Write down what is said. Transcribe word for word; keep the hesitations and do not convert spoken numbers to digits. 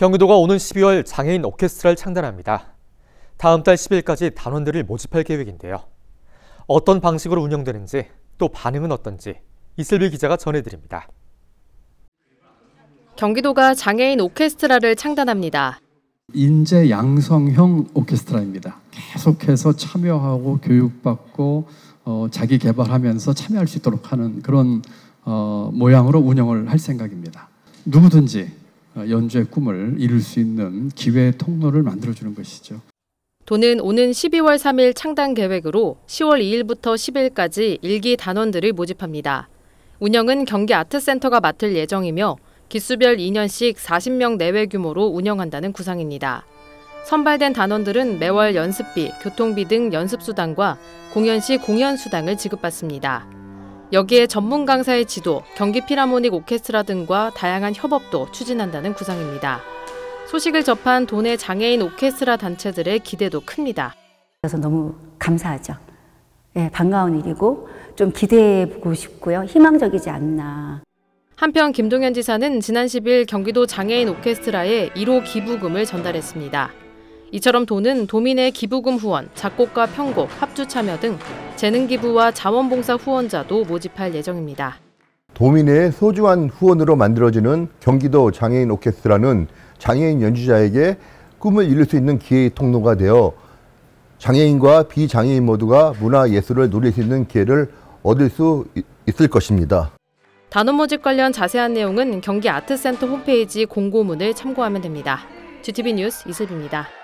경기도가 오는 십이월 장애인 오케스트라를 창단합니다. 다음 달 십 일까지 단원들을 모집할 계획인데요. 어떤 방식으로 운영되는지 또 반응은 어떤지 이슬비 기자가 전해드립니다. 경기도가 장애인 오케스트라를 창단합니다. 인재 양성형 오케스트라입니다. 계속해서 참여하고 교육받고 어, 자기 개발하면서 참여할 수 있도록 하는 그런 어, 모양으로 운영을 할 생각입니다. 누구든지 연주의 꿈을 이룰 수 있는 기회 통로를 만들어주는 것이죠. 도는 오는 십이월 삼 일 창단 계획으로 시월 이 일부터 십 일까지 일기 단원들을 모집합니다. 운영은 경기 아트센터가 맡을 예정이며 기수별 이 년씩 사십 명 내외 규모로 운영한다는 구상입니다. 선발된 단원들은 매월 연습비, 교통비 등 연습수당과 공연 시 공연수당을 지급받습니다. 여기에 전문 강사의 지도, 경기 필하모닉 오케스트라 등과 다양한 협업도 추진한다는 구상입니다. 소식을 접한 도내 장애인 오케스트라 단체들의 기대도 큽니다. 그래서 너무 감사하죠. 네, 반가운 일이고 좀 기대해보고 싶고요. 희망적이지 않나. 한편 김동연 지사는 지난 십 일 경기도 장애인 오케스트라에 일 호 기부금을 전달했습니다. 이처럼 도는 도민의 기부금 후원, 작곡가 편곡, 합주 참여 등 재능 기부와 자원봉사 후원자도 모집할 예정입니다. 도민의 소중한 후원으로 만들어지는 경기도 장애인 오케스트라는 장애인 연주자에게 꿈을 이룰 수 있는 기회의 통로가 되어 장애인과 비장애인 모두가 문화예술을 누릴 수 있는 기회를 얻을 수 있을 것입니다. 단원 모집 관련 자세한 내용은 경기 아트센터 홈페이지 공고문을 참고하면 됩니다. 지티비 뉴스 이슬비입니다.